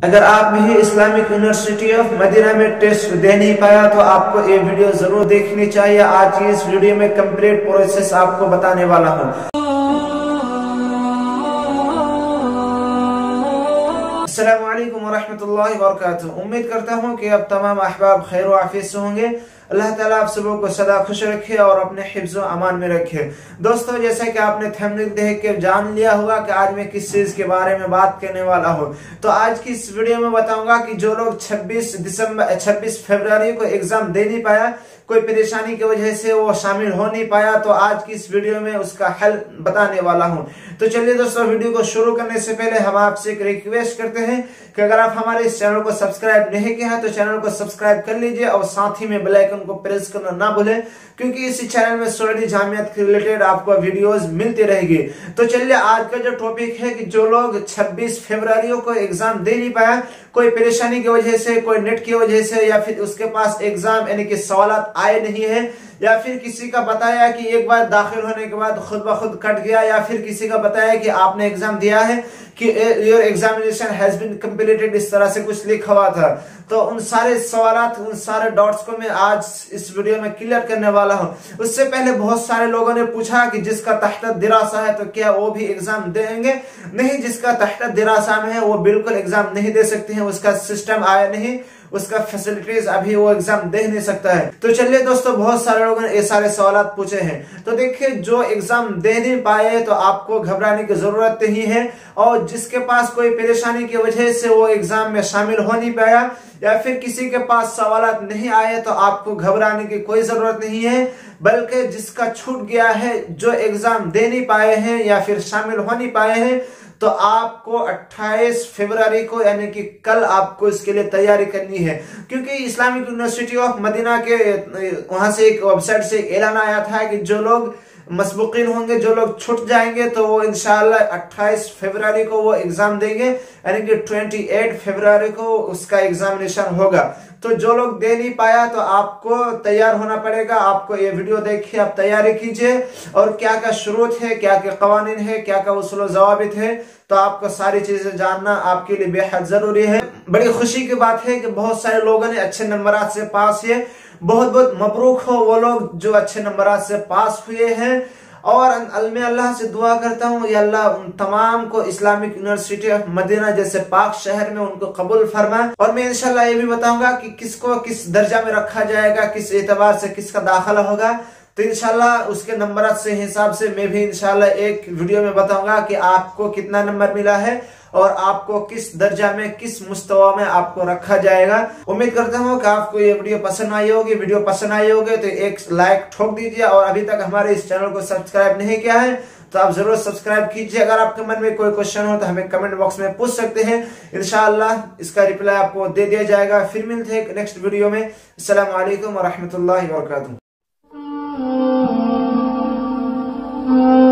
अगर आप भी इस्लामिक यूनिवर्सिटी ऑफ मदीना में टेस्ट दे नहीं पाया तो आपको ये वीडियो जरूर देखनी चाहिए। आज की इस वीडियो में कंप्लीट प्रोसेस आपको बताने वाला हूँ। अस्सलामु अलैकुम वरहमतुल्लाहि वबरकातुहू। उम्मीद करता हूँ कि अब तमाम अहबाब खैर व आफियत से होंगे। अल्लाह ताला आप सबों को सदा खुश रखे और अपने हिफ्ज़ व अमान में रखे। दोस्तों, जैसा कि आपने थंबनेल देख के जान लिया होगा कि आज मैं किस चीज के बारे में बात करने वाला हूँ। तो आज की इस वीडियो में बताऊंगा कि जो लोग 26 फरवरी को एग्जाम दे नहीं पाया, कोई परेशानी की वजह से वो शामिल हो नहीं पाया, तो आज की इस वीडियो में उसका हल बताने वाला हूं। तो चलिए दोस्तों, वीडियो को शुरू करने से पहले हम आपसे एक रिक्वेस्ट करते हैं कि अगर आप हमारे इस चैनल को सब्सक्राइब नहीं किया है तो चैनल को सब्सक्राइब कर लीजिए और साथ ही में बेल आइकन को प्रेस करना ना भूलें, क्योंकि इसी चैनल में सऊदी जामियात के रिलेटेड आपको वीडियोस मिलती रहेगी। तो चलिए, आज का जो टॉपिक है कि जो लोग 26 फरवरी को एग्जाम दे नहीं पाया, कोई परेशानी की वजह से, कोई नेट की वजह से, या फिर उसके पास एग्जाम यानी कि सवालात आए नहीं है, या फिर किसी का बताया कि एक बार दाखिल होने के बाद खुद ब खुद कट गया, या फिर किसी का बताया कि आपने एग्जाम दिया है कि your examination has been completed, इस तरह से कुछ लिखा हुआ था। तो उन सारे सवालात, उन सारे डॉट्स को मैं आज इस वीडियो में क्लियर करने वाला हूं। उससे पहले बहुत सारे लोगों ने पूछा कि जिसका तहत दिरासा है तो क्या वो भी एग्जाम देंगे? नहीं, जिसका तहत दिरासा में है वो बिल्कुल एग्जाम नहीं दे सकते हैं। उसका सिस्टम आया नहीं, उसका फैसिलिटीज अभी वो एग्जाम दे नहीं सकता है। तो चलिए दोस्तों, बहुत सारे लोगों ने ये सारे सवाल पूछे हैं। तो देखिए, जो एग्जाम दे नहीं पाए तो आपको घबराने की जरूरत नहीं है, और जिसके पास कोई परेशानी की वजह से वो एग्जाम में शामिल हो नहीं पाया, या फिर किसी के पास सवालात नहीं आए, तो आपको घबराने की कोई जरूरत नहीं है। बल्कि जिसका छूट गया है, जो एग्जाम दे नहीं पाए हैं या फिर शामिल हो नहीं पाए हैं, तो आपको 28 फरवरी को यानी कि कल आपको इसके लिए तैयारी करनी है। क्योंकि इस्लामिक यूनिवर्सिटी ऑफ मदीना के वहां से एक वेबसाइट से ऐलान आया था कि जो लोग मसबूकीन होंगे, जो लोग छूट जाएंगे, तो वो इंशाल्लाह 28 फरवरी को वो एग्जाम देंगे, यानी कि 28 फरवरी को उसका एग्जामिनेशन होगा। तो जो लोग दे नहीं पाया तो आपको तैयार होना पड़ेगा। आपको ये वीडियो देखिए, आप तैयारी कीजिए, और क्या क्या शुरूत है, क्या क्या कवानीन है, क्या क्या उसूल ज़वाबित है, तो आपको सारी चीजें जानना आपके लिए बेहद जरूरी है। बड़ी खुशी की बात है कि बहुत सारे लोगों ने अच्छे नंबरात से पास हुए। बहुत बहुत मबरूक हो वो लोग जो अच्छे नंबरात से पास हुए हैं। और मैं अल्लाह से दुआ करता हूँ, या अल्लाह उन तमाम को इस्लामिक यूनिवर्सिटी ऑफ मदीना जैसे पाक शहर में उनको कबूल फरमाए। और मैं इंशाल्लाह ये भी बताऊंगा कि किसको किस दर्जा में रखा जाएगा, किस एतबार से किसका दाखिला होगा। तो इंशाल्लाह उसके नंबर से हिसाब से मैं भी इंशाल्लाह एक वीडियो में बताऊंगा कि आपको कितना नंबर मिला है और आपको किस दर्जा में, किस मुस्तवा में आपको रखा जाएगा। उम्मीद करता हूँ कि आपको ये वीडियो पसंद आई होगी। वीडियो पसंद आई होगी तो एक लाइक ठोक दीजिए, और अभी तक हमारे इस चैनल को सब्सक्राइब नहीं किया है तो आप जरूर सब्सक्राइब कीजिए। अगर आपके मन में कोई क्वेश्चन हो तो हमें कमेंट बॉक्स में पूछ सकते हैं, इंशाअल्लाह इसका रिप्लाई आपको दे दिया जाएगा। फिर मिलते हैं नेक्स्ट वीडियो में। अस्सलामु अलैकुम वरहमतुल्लाहि वबरकातुहू।